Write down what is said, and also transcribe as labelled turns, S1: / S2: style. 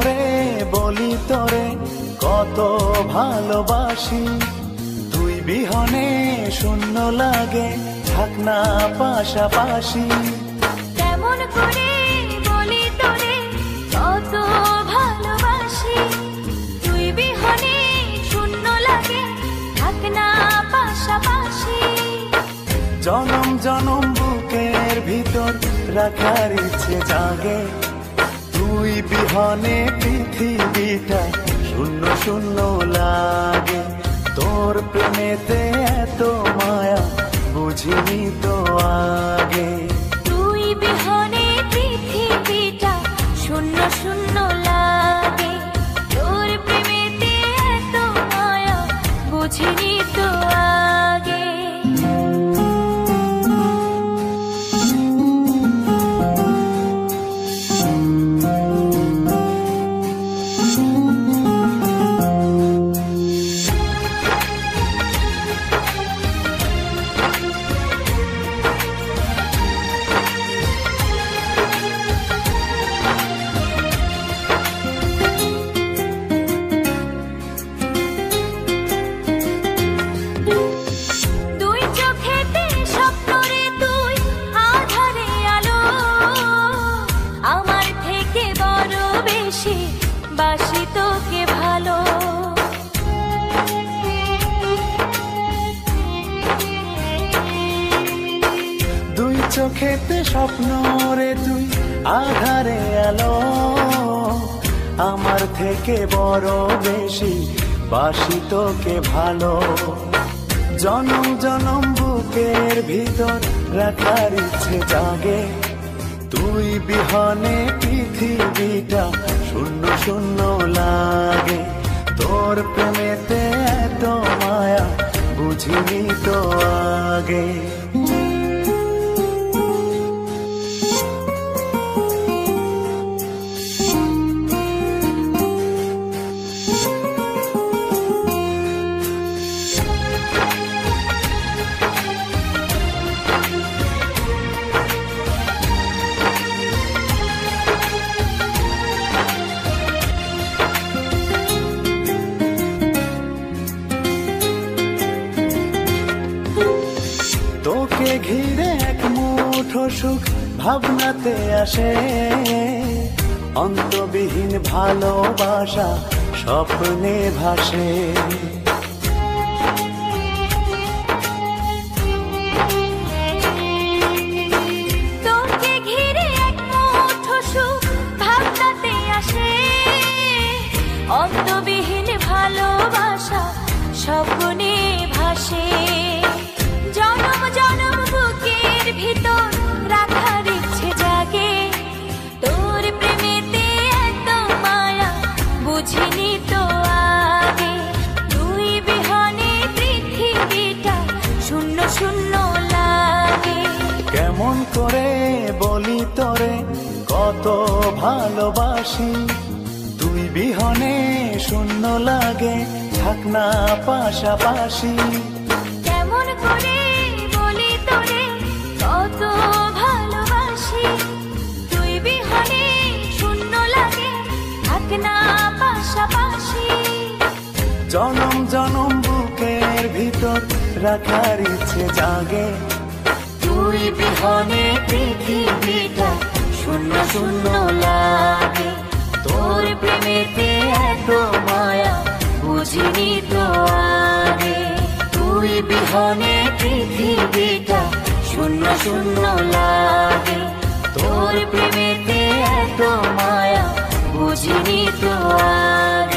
S1: করে বলি তোরে কত ভালোবাসি, তুই বিহনে শূন্য লাগে থাক না পাশাপাশি।
S2: কেমন করে বলি তোরে কত ভালোবাসি, তুই বিহনে শূন্য লাগে থাক না পাশাপাশি।
S1: জনম জনম বুকের ভিতর রাখার ইচ্ছে জাগে, তুই বিহনে পৃথিবীটা শূন্য শূন্য লাগে। তোর প্রেমেতে এত মায়া বুঝিনি তো আগে,
S2: তুই বিহনে পৃথিবীটা শূন্য শূন্য লাগে। তোর প্রেমেতে এত মায়া বুঝিনি তো আগে। বাসি তোকে ভালো,
S1: দুই চোখেতে স্বপ্ন রে তুই আধারে আলো, আমার থেকে বড় বেশি বাসি তোকে ভালো। জনম জনম বুকের ভিতর রাখার ইচ্ছে জাগে, তুই বিহনে পৃথিবীটা শূন্য শূন্য লাগে। তোর প্রেমেতে এত মায়া বুঝিনি তো আগে। তোকে ঘিরে এক মুঠো সুখ ভাবনাতে আসে, অন্তবিহীন ভালোবাসা স্বপ্নে ভাসে।
S2: তোকে ঘিরে এক মুঠো সুখ ভাবনাতে আসে, অন্তবিহীন ভালোবাসা স্বপ্নে ভাসে। জনম জনম বুকের ভিতর রাখার ইচ্ছে জাগে, তোর প্রেমেতে এত মায়া বুঝিনি তো আগে। তুই বিহনে পৃথিবীটা শূন্য শূন্য লাগে।
S1: কেমন করে বলি তোরে কত ভালোবাসি, তুই বিহনে শূন্য লাগে থাক না পাশাপাশি।
S2: কেমন করে বলি তোরে কত ভালোবাসি, তুই বিহনে শূন্য লাগে থাক না পাশাপাশি।
S1: জনম জনম বুকের ভিতর রাখার ইচ্ছে জাগে, তুই বিহনে পৃথিবীটা শূন্য শূন্য লাগে। তোর প্রেমেতে এত মায়া বুঝিনি তো আগে, তুই বিহনে পৃথিবীটা শূন্য শূন্য লাগে। তোর প্রেমেতে এত মায়া বুঝিনি তো আগে।